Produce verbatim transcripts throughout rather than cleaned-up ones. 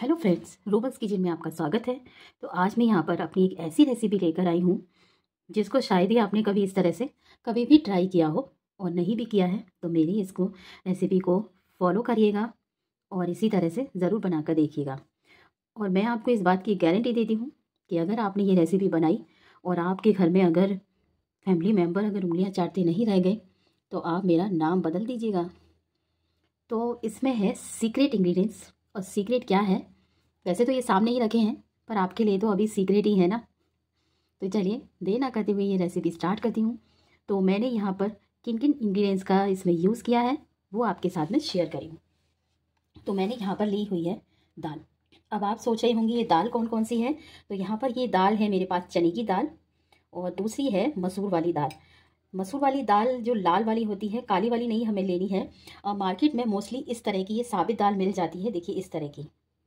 Hello friends, roubles kitchen में आपका स्वागत है। तो आज मैं यहाँ पर अपनी एक ऐसी रेसिपी लेकर आई हूँ जिसको शायद ही आपने कभी इस तरह से कभी भी ट्राई किया हो, और नहीं भी किया है तो मेरी इसको रेसिपी को फॉलो करिएगा और इसी तरह से ज़रूर बना कर देखिएगा। और मैं आपको इस बात की गारंटी देती हूँ कि अगर आपने ये रेसिपी बनाई और आपके घर में अगर फैमिली मेम्बर अगर उंगलियाँ चाटते नहीं रह गए तो आप मेरा नाम बदल दीजिएगा। तो इसमें है सीक्रेट इंग्रेडिएंट्स, और सीक्रेट क्या है, वैसे तो ये सामने ही रखे हैं पर आपके लिए तो अभी सीक्रेट ही है ना। तो चलिए देर ना करते हुए ये रेसिपी स्टार्ट करती हूँ। तो मैंने यहाँ पर किन किन इंग्रेडिएंट्स का इसमें यूज़ किया है वो आपके साथ में शेयर करी हूँ। तो मैंने यहाँ पर ली हुई है दाल। अब आप सोच रहे होंगे ये दाल कौन कौन सी है। तो यहाँ पर ये दाल है मेरे पास चने की दाल, और दूसरी है मसूर वाली दाल। मसूर वाली दाल जो लाल वाली होती है, काली वाली नहीं हमें लेनी है। आ, मार्केट में मोस्टली इस तरह की ये साबित दाल मिल जाती है। देखिए इस तरह की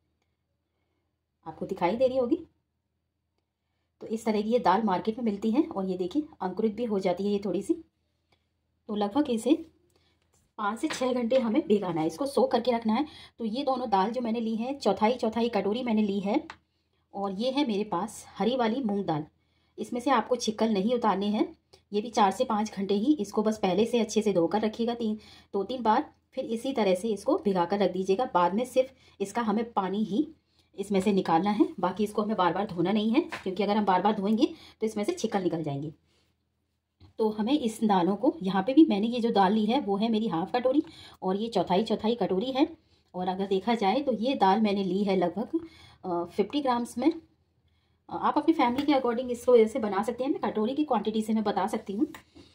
आपको दिखाई दे रही होगी। तो इस तरह की ये दाल मार्केट में मिलती है, और ये देखिए अंकुरित भी हो जाती है ये थोड़ी सी। तो लगभग इसे पाँच से छः घंटे हमें भिगाना है, इसको सोक करके रखना है। तो ये दोनों दाल जो मैंने ली है, चौथाई चौथाई कटोरी मैंने ली है। और ये है मेरे पास हरी वाली मूंग दाल। इसमें से आपको छिक्कल नहीं उतारने हैं। ये भी चार से पाँच घंटे ही इसको बस पहले से अच्छे से धोकर रखिएगा, तीन दो तीन बार। फिर इसी तरह से इसको भिगा कर रख दीजिएगा। बाद में सिर्फ इसका हमें पानी ही इसमें से निकालना है, बाकी इसको हमें बार बार धोना नहीं है, क्योंकि अगर हम बार बार धोएंगे तो इसमें से छिक्कल निकल जाएंगे। तो हमें इस दालों को, यहाँ पे भी मैंने ये जो दाल ली है वो है मेरी हाफ कटोरी, और ये चौथाई चौथाई कटोरी है। और अगर देखा जाए तो ये दाल मैंने ली है लगभग फिफ्टी ग्राम्स में। आप अपनी फैमिली के अकॉर्डिंग इसको ऐसे बना सकते हैं, मैं कटोरी की क्वांटिटी से मैं बता सकती हूँ।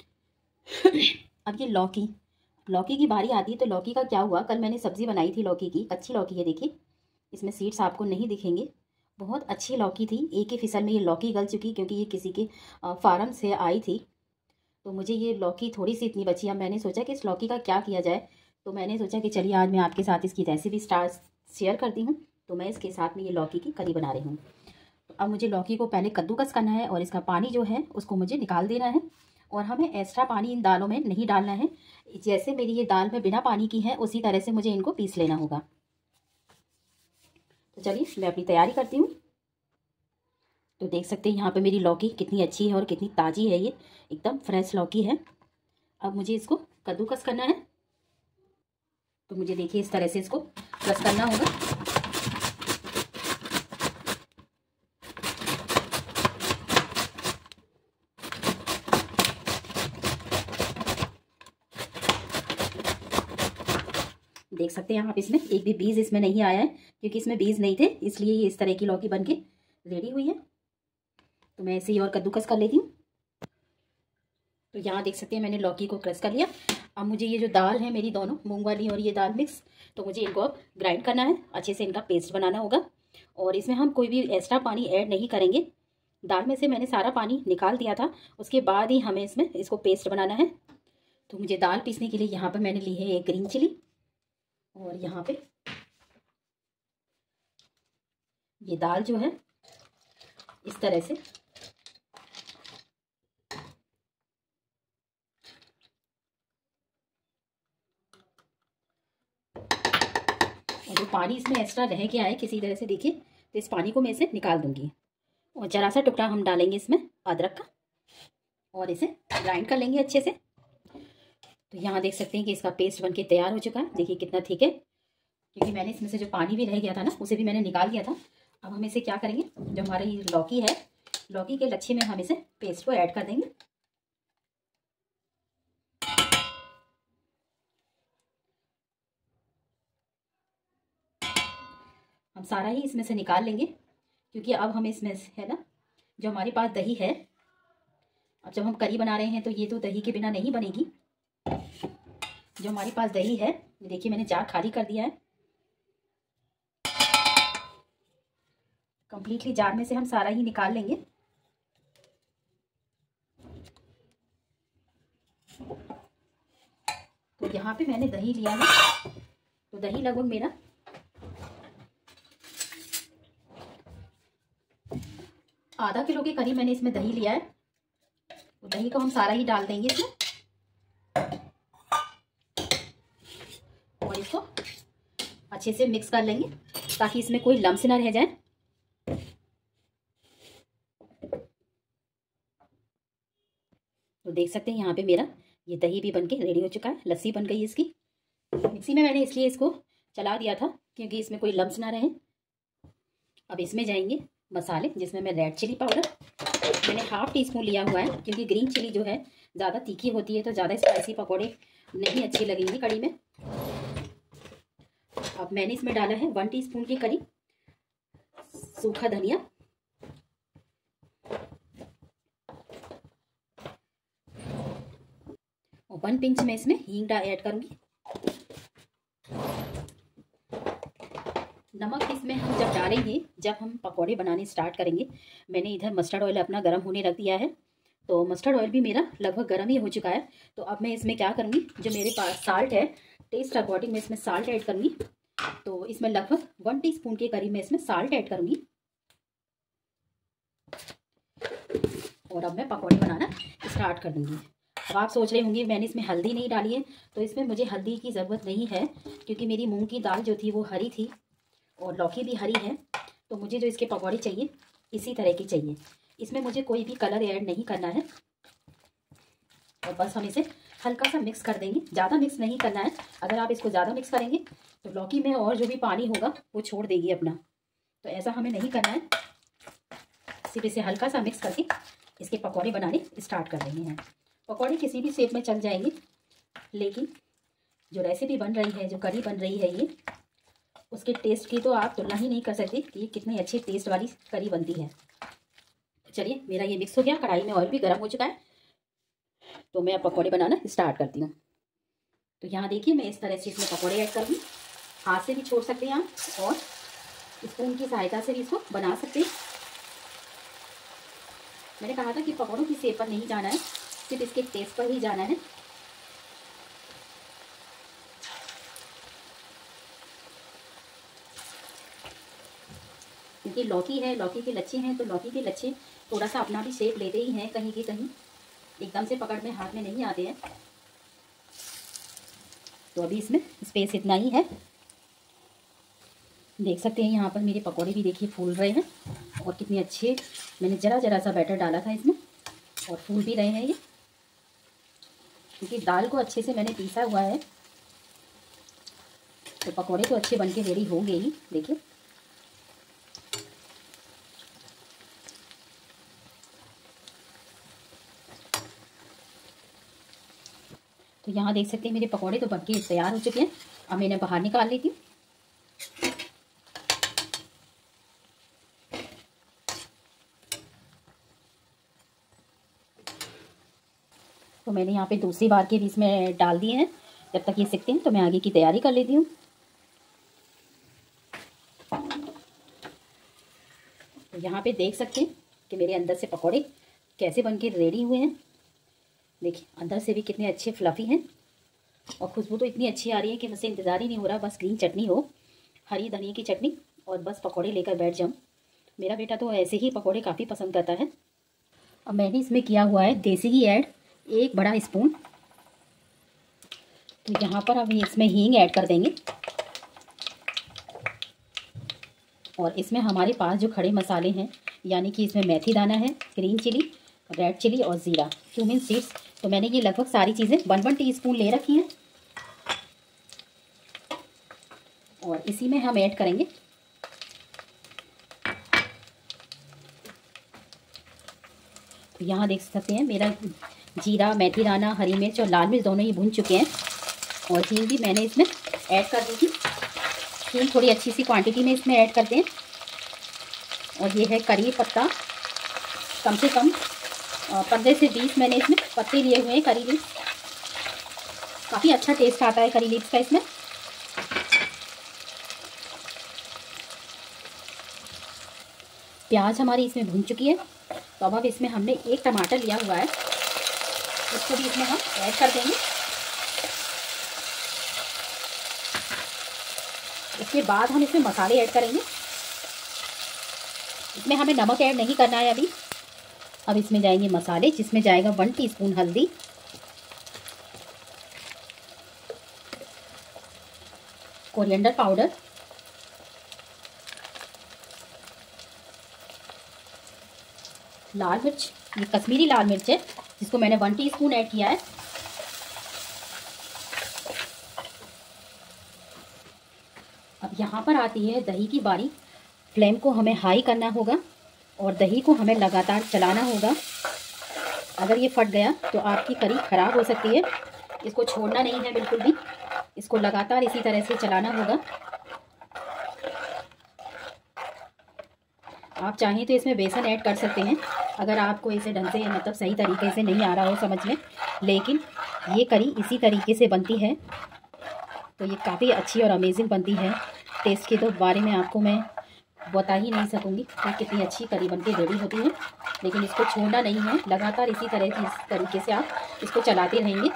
अब ये लौकी लौकी की बारी आती है। तो लौकी का क्या हुआ, कल मैंने सब्जी बनाई थी लौकी की, कच्ची लौकी है देखिए, इसमें सीड्स आपको नहीं दिखेंगे। बहुत अच्छी लौकी थी, एक ही फिसल में ये लौकी गल चुकी, क्योंकि ये किसी के फार्म से आई थी। तो मुझे ये लौकी थोड़ी सी इतनी बची। अब मैंने सोचा कि इस लौकी का क्या किया जाए। तो मैंने सोचा कि चलिए आज मैं आपके साथ इसकी रेसिपी स्टार्ट शेयर करती हूँ। तो मैं इसके साथ में ये लौकी की करी बना रही हूँ। तो अब मुझे लौकी को पहले कद्दूकस करना है, और इसका पानी जो है उसको मुझे निकाल देना है। और हमें एक्स्ट्रा पानी इन दालों में नहीं डालना है। जैसे मेरी ये दाल में बिना पानी की है उसी तरह से मुझे इनको पीस लेना होगा। तो चलिए मैं अपनी तैयारी करती हूँ। तो देख सकते हैं यहाँ पे मेरी लौकी कितनी अच्छी है और कितनी ताज़ी है, ये एकदम फ्रेश लौकी है। अब मुझे इसको कद्दूकस करना है। तो मुझे देखिए इस तरह से इसको कस करना होगा। देख सकते हैं आप, इसमें एक भी बीज इसमें नहीं आया है, क्योंकि इसमें बीज नहीं थे, इसलिए ये इस तरह की लौकी बनके रेडी हुई है। तो मैं इसे और कद्दूकस कर लेती हूँ। तो यहाँ देख सकते हैं मैंने लौकी को क्रश कर लिया। अब मुझे ये जो दाल है मेरी, दोनों मूंग वाली और ये दाल मिक्स, तो मुझे इनको अब ग्राइंड करना है, अच्छे से इनका पेस्ट बनाना होगा। और इसमें हम कोई भी एक्स्ट्रा पानी ऐड नहीं करेंगे। दाल में से मैंने सारा पानी निकाल दिया था, उसके बाद ही हमें इसमें इसको पेस्ट बनाना है। तो मुझे दाल पीसने के लिए यहाँ पर मैंने ली है एक ग्रीन चिली, और यहाँ पे ये दाल जो है इस तरह से और जो पानी इसमें एक्स्ट्रा रह गया है किसी तरह से, देखिए, तो इस पानी को मैं इसे निकाल दूंगी। और जरा सा टुकड़ा हम डालेंगे इसमें अदरक का, और इसे ग्राइंड कर लेंगे अच्छे से। तो यहाँ देख सकते हैं कि इसका पेस्ट बनके तैयार हो चुका है। देखिए कितना ठीक है, क्योंकि मैंने इसमें से जो पानी भी रह गया था ना, उसे भी मैंने निकाल दिया था। अब हम इसे क्या करेंगे, जो हमारी लौकी है, लौकी के लच्छे में हम इसे पेस्ट को ऐड कर देंगे। हम सारा ही इसमें से निकाल लेंगे, क्योंकि अब हम इसमें है ना, जो हमारे पास दही है, अब जब हम करी बना रहे हैं तो ये तो दही के बिना नहीं बनेगी। जो हमारे पास दही है, देखिए मैंने जार खाली कर दिया है कंप्लीटली। जार में से हम सारा ही निकाल लेंगे। तो यहाँ पे मैंने दही लिया है, तो दही लगभग मेरा आधा किलो के करीब मैंने इसमें दही लिया है। तो दही को हम सारा ही डाल देंगे इसमें, और इसको अच्छे से मिक्स कर लेंगे। ताकि इसमें कोई लम्स ना रह जाए। तो देख सकते हैं यहाँ पे मेरा ये दही भी बनके रेडी हो चुका है, लस्सी बन गई है इसकी। मिक्सी में मैंने इसलिए इसको चला दिया था क्योंकि इसमें कोई लम्स ना रहे। अब इसमें जाएंगे मसाले, जिसमें मैं रेड चिली पाउडर मैंने हाफ टी स्पून लिया हुआ है, क्योंकि ग्रीन चिली जो है ज़्यादा तीखी होती है तो ज़्यादा स्पाइसी पकौड़े नहीं अच्छी लगेंगी कड़ी में। अब मैंने इसमें डाला है वन टीस्पून की करी सूखा धनिया, और वन पिंच में इसमें हींग ऐड करूंगी। नमक इसमें हम जब डालेंगे, जब हम पकौड़े बनाने स्टार्ट करेंगे। मैंने इधर मस्टर्ड ऑयल अपना गर्म होने रख दिया है, तो मस्टर्ड ऑयल भी मेरा लगभग गर्म ही हो चुका है। तो अब मैं इसमें क्या करूँगी, जो मेरे पास साल्ट है, टेस्ट अकॉर्डिंग मैं इसमें साल्ट ऐड करूँगी। तो इसमें लगभग वन टीस्पून के करीब मैं इसमें साल्ट ऐड करूँगी। और अब मैं पकौड़े बनाना स्टार्ट कर दूँगी। अब आप सोच रहे होंगे मैंने इसमें हल्दी नहीं डाली है, तो इसमें मुझे हल्दी की ज़रूरत नहीं है, क्योंकि मेरी मूंग की दाल जो थी वो हरी थी और लौकी भी हरी है। तो मुझे जो इसके पकौड़े चाहिए इसी तरह की चाहिए। इसमें मुझे कोई भी कलर ऐड नहीं करना है, और बस हम इसे हल्का सा मिक्स कर देंगे, ज़्यादा मिक्स नहीं करना है। अगर आप इसको ज़्यादा मिक्स करेंगे तो लौकी में और जो भी पानी होगा वो छोड़ देगी अपना, तो ऐसा हमें नहीं करना है। सिर्फ इसे हल्का सा मिक्स करके इसके पकौड़े बनाने स्टार्ट कर देंगे हैं। पकौड़े किसी भी शेप में चल जाएंगे, लेकिन जो रेसिपी बन रही है, जो करी बन रही है, ये उसके टेस्ट की तो आप तुलना ही नहीं कर सकते कि ये कितनी अच्छी टेस्ट वाली करी बनती है। चलिए मेरा ये मिक्स हो गया, कढ़ाई में ऑयल भी गर्म हो चुका है, तो मैं अब पकौड़े बनाना स्टार्ट करती हूँ। तो यहाँ देखिए मैं इस तरह से इसमें पकौड़े ऐड करूँगी। हाथ से भी छोड़ सकते हैं आप, और स्पून की सहायता से भी इसको बना सकते हैं। मैंने कहा था कि पकौड़ों की शेप पर नहीं जाना है, सिर्फ इसके टेस्ट पर ही जाना है। क्योंकि लौकी है, लौकी के लच्छे हैं, तो लौकी के लच्छे थोड़ा सा अपना भी शेप लेते ही हैं, कहीं के कहीं एकदम से पकड़ में हाथ में नहीं आते हैं। तो अभी इसमें स्पेस इतना ही है। देख सकते हैं यहाँ पर मेरे पकौड़े भी देखिए फूल रहे हैं, और कितने अच्छे, मैंने ज़रा ज़रा सा बैटर डाला था इसमें, और फूल भी रहे हैं ये, क्योंकि दाल को अच्छे से मैंने पीसा हुआ है। तो पकौड़े तो अच्छे बनके रेडी हो गए ही, देखिए। तो यहाँ देख सकते हैं मेरे पकौड़े तो बनके तैयार हो चुके हैं। अब मैं इन्हें बाहर निकाल लेती हूँ। तो मैंने यहाँ पे दूसरी बार के भी इसमें डाल दिए हैं। जब तक ये सिकते हैं तो मैं आगे की तैयारी कर लेती हूँ। तो यहाँ पे देख सकते हैं कि मेरे अंदर से पकौड़े कैसे बनके रेडी हुए हैं। देखिए अंदर से भी कितने अच्छे फ्लफ़ी हैं, और खुशबू तो इतनी अच्छी आ रही है कि मुझसे इंतज़ार ही नहीं हो रहा। बस ग्रीन चटनी हो, हरी धनिया की चटनी, और बस पकौड़े लेकर बैठ जाऊँ। मेरा बेटा तो ऐसे ही पकौड़े काफ़ी पसंद करता है। अब मैंने इसमें किया हुआ है देसी घी ऐड, एक बड़ा स्पून। तो यहाँ पर अब इसमें हींग ऐड कर देंगे, और इसमें हमारे पास जो खड़े मसाले हैं, यानी कि इसमें मेथी दाना है, ग्रीन चिली, रेड चिली और ज़ीरा, क्यूमिन सीड्स, तो मैंने ये लगभग सारी चीज़ें वन वन टीस्पून ले रखी हैं, और इसी में हम ऐड करेंगे तो यहाँ देख सकते हैं मेरा जीरा, मेथी दाना, हरी मिर्च और लाल मिर्च दोनों ही भून चुके हैं, और हींग भी मैंने इसमें ऐड कर दी थी। हींग थोड़ी अच्छी सी क्वांटिटी में इसमें ऐड करते हैं। और ये है करी पत्ता, कम से कम पंद्रह से बीस मैंने इसमें पत्ते लिए हुए हैं करी लीव्स। काफ़ी अच्छा टेस्ट आता है करी लीव्स का इसमें। प्याज हमारी इसमें भून चुकी है, तो अब अब इसमें हमने एक टमाटर लिया हुआ है, इसको भी इसमें हम ऐड कर देंगे। इसके बाद हम इसमें मसाले ऐड करेंगे। इसमें हमें नमक ऐड नहीं करना है अभी। अब इसमें जाएंगे मसाले, जिसमें जाएगा वन टीस्पून हल्दी, कोरिएंडर पाउडर, लाल मिर्च, ये कश्मीरी लाल मिर्च है जिसको मैंने वन टीस्पून ऐड किया है। अब यहाँ पर आती है दही की बारी। फ्लेम को हमें हाई करना होगा और दही को हमें लगातार चलाना होगा। अगर ये फट गया तो आपकी करी ख़राब हो सकती है। इसको छोड़ना नहीं है बिल्कुल भी, इसको लगातार इसी तरह से चलाना होगा। आप चाहें तो इसमें बेसन ऐड कर सकते हैं अगर आपको इसे ढंग से मतलब सही तरीके से नहीं आ रहा हो समझ में, लेकिन ये करी इसी तरीके से बनती है तो ये काफ़ी अच्छी और अमेजिंग बनती है। टेस्ट के तो बारे में आपको मैं बता ही नहीं सकूँगी कि कितनी अच्छी करी बनके रेडी होती है, लेकिन इसको छोड़ना नहीं है, लगातार इसी तरह की इस तरीके से आप इसको चलाते रहेंगे।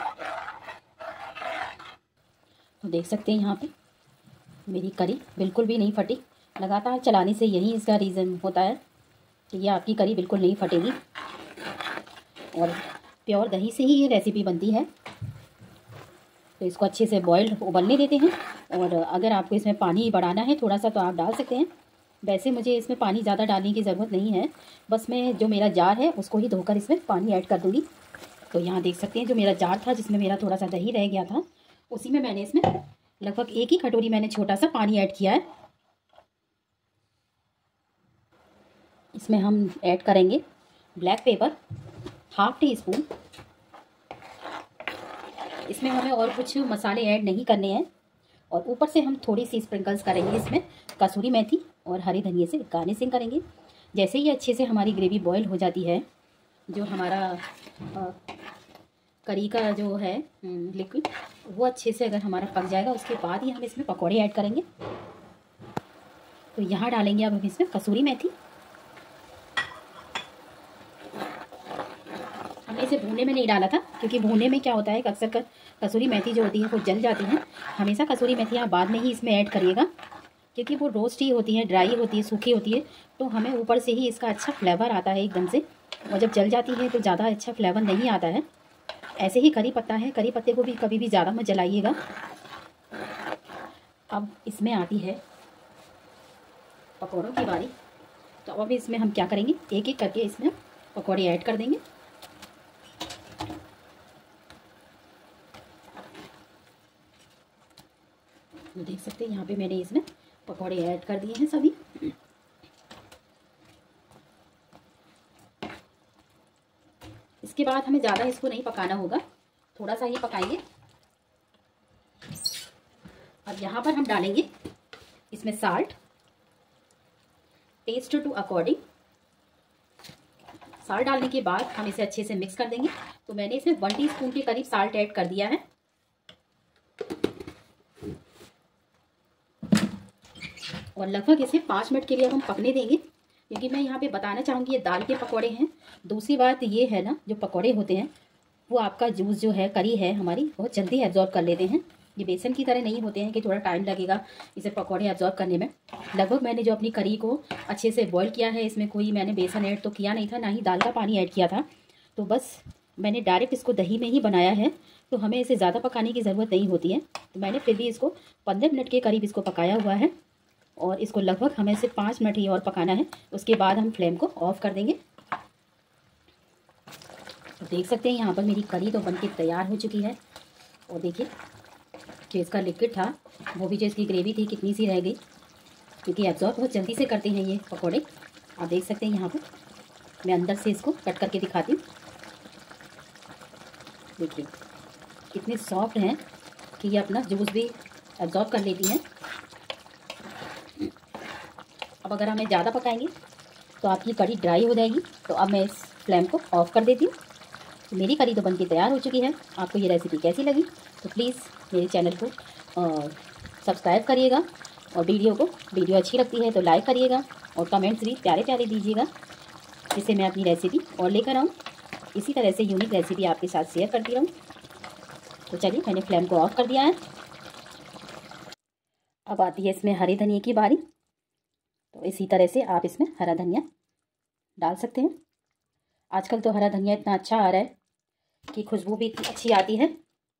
तो देख सकते हैं यहाँ पे मेरी करी बिल्कुल भी नहीं फटी। लगातार चलाने से यही इसका रीज़न होता है कि ये आपकी करी बिल्कुल नहीं फटेगी। और प्योर दही से ही ये रेसिपी बनती है। तो इसको अच्छे से बॉइल्ड उबलने देते हैं। और अगर आपको इसमें पानी बढ़ाना है थोड़ा सा तो आप डाल सकते हैं। वैसे मुझे इसमें पानी ज़्यादा डालने की ज़रूरत नहीं है, बस मैं जो मेरा जार है उसको ही धोकर इसमें पानी ऐड कर दूँगी। तो यहाँ देख सकते हैं जो मेरा जार था जिसमें मेरा थोड़ा सा दही रह गया था, उसी में मैंने इसमें लगभग एक ही कटोरी मैंने छोटा सा पानी ऐड किया है। इसमें हम ऐड करेंगे black pepper half teaspoon. इसमें हमें और कुछ मसाले ऐड नहीं करने हैं। और ऊपर से हम थोड़ी सी स्प्रिंकल्स करेंगे इसमें कसूरी मेथी और हरे धनिए से गार्निशिंग करेंगे। जैसे ही अच्छे से हमारी ग्रेवी बॉयल हो जाती है, जो हमारा आ, करी का जो है लिक्विड वो अच्छे से अगर हमारा पक जाएगा, उसके बाद ही हम इसमें पकौड़े ऐड करेंगे। तो यहाँ डालेंगे अब हम इसमें कसूरी मेथी। हमने इसे भूने में नहीं डाला था क्योंकि भूने में क्या होता है कि अक्सर कर कसूरी मेथी जो होती है वो जल जाती है। हमेशा कसूरी मेथी आप बाद में ही इसमें ऐड करिएगा क्योंकि वो रोस्ट ही होती है, ड्राई होती है, सूखी होती है, तो हमें ऊपर से ही इसका अच्छा फ्लेवर आता है एकदम से। और जब जल जाती है तो ज़्यादा अच्छा फ्लेवर नहीं आता है। ऐसे ही करी पत्ता है, करी पत्ते को भी कभी भी ज़्यादा मत जलाइएगा। अब इसमें आती है पकौड़ों की बारी। तो अब इसमें हम क्या करेंगे, एक एक करके इसमें पकौड़े ऐड कर देंगे। तो देख सकते हैं यहाँ पे मैंने इसमें पकौड़े ऐड कर दिए हैं सभी। इसके बाद हमें ज़्यादा इसको नहीं पकाना होगा, थोड़ा सा ही पकाएंगे। अब यहाँ पर हम डालेंगे इसमें salt, taste to according. Salt डालने के बाद हम इसे अच्छे से मिक्स कर देंगे। तो मैंने इसमें वन टीस्पून के करीब साल्ट ऐड कर दिया है। और लगभग इसे पाँच मिनट के लिए हम पकने देंगे क्योंकि मैं यहाँ पे बताना चाहूँगी ये दाल के पकौड़े हैं। दूसरी बात ये है ना, जो पकौड़े होते हैं वो आपका जूस जो है, करी है हमारी, बहुत जल्दी एब्जॉर्ब कर लेते हैं। ये बेसन की तरह नहीं होते हैं कि थोड़ा टाइम लगेगा इसे पकौड़े एब्जॉर्ब करने में। लगभग मैंने जो अपनी करी को अच्छे से बॉईल किया है, इसमें कोई मैंने बेसन ऐड तो किया नहीं था, ना ही दाल का पानी ऐड किया था। तो बस मैंने डायरेक्ट इसको दही में ही बनाया है, तो हमें इसे ज़्यादा पकाने की ज़रूरत नहीं होती है। तो मैंने फिर भी इसको पंद्रह मिनट के करीब इसको पकाया हुआ है और इसको लगभग हमें सिर्फ पाँच मिनट ही और पकाना है। उसके बाद हम फ्लेम को ऑफ कर देंगे। तो देख सकते हैं यहाँ पर मेरी करी तो बनके तैयार हो चुकी है। और देखिए जो इसका लिक्विड था वो भी, जो इसकी ग्रेवी थी कितनी सी रह गई, क्योंकि एब्जॉर्ब बहुत जल्दी से करते हैं ये पकौड़े। आप देख सकते हैं यहाँ पर मैं अंदर से इसको कट करके दिखाती हूँ। देखिए कितने सॉफ्ट हैं कि ये अपना जूस भी एब्जॉर्ब कर लेती हैं। अब अगर हमें ज़्यादा पकाएंगे तो आपकी करी ड्राई हो जाएगी। तो अब मैं इस फ्लेम को ऑफ कर देती हूँ। तो मेरी करी तो बनके तैयार हो चुकी है। आपको ये रेसिपी कैसी लगी तो प्लीज़ मेरे चैनल को सब्सक्राइब करिएगा और वीडियो को वीडियो अच्छी लगती है तो लाइक करिएगा और कमेंट्स भी प्यारे प्यारे दीजिएगा, जिससे मैं अपनी रेसिपी और लेकर आऊँ। इसी तरह से यूनिक रेसिपी आपके साथ शेयर करती रहूँ। तो चलिए मैंने फ्लेम को ऑफ कर दिया है। अब आती है इसमें हरे धनिए की बारी। तो इसी तरह से आप इसमें हरा धनिया डाल सकते हैं। आजकल तो हरा धनिया इतना अच्छा आ रहा है कि खुशबू भी इतनी अच्छी आती है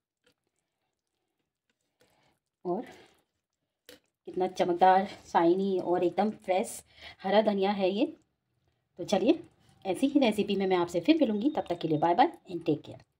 और कितना चमकदार, शाइनी और एकदम फ्रेश हरा धनिया है ये। तो चलिए ऐसी ही रेसिपी में मैं आपसे फिर मिलूंगी। तब तक के लिए bye bye and take care.